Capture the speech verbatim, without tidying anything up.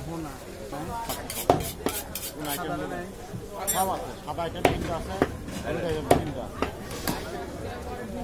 হোনা কোন আইটেম সব আছে সাদা আইটেম তিনটা আছে হলুদ আইটেম তিনটা